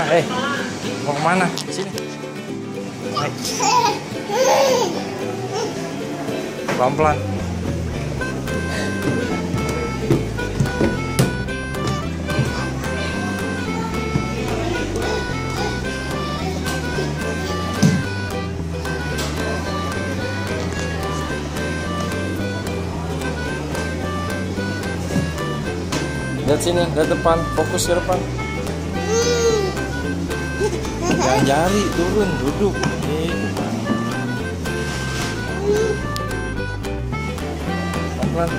Mau kemana? Sini. Naik. Pelan-pelan. Lihat sini, lihat depan, fokus ke depan. Jangan jari, turun, duduk. Pelan-pelan.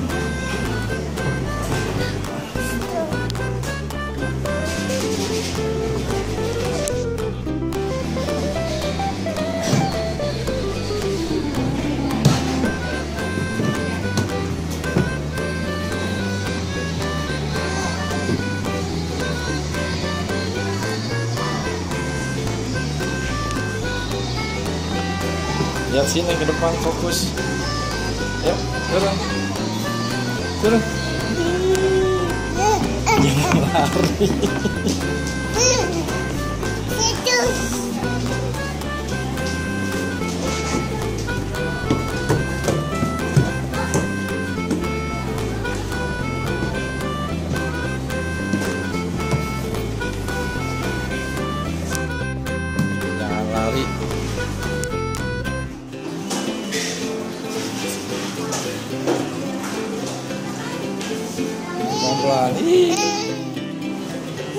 Lihat sini ke depan, fokus. Yuk, turun. Turun. Jangan lari. Jangan lari. Pelan-pelan.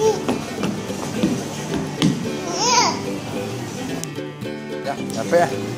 Ya, capek ya?